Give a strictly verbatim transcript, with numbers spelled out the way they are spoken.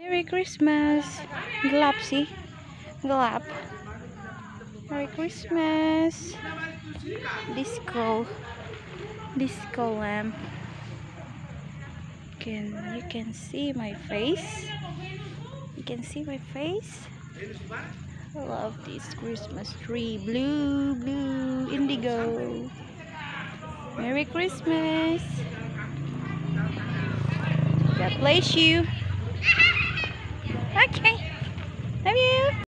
Merry Christmas. Gelap sih. Gelap. Merry Christmas. Disco. Disco lamp. Can you can see my face? You can see my face? I love this Christmas tree. Blue, blue, indigo. Merry Christmas. God bless you. Okay. Love you.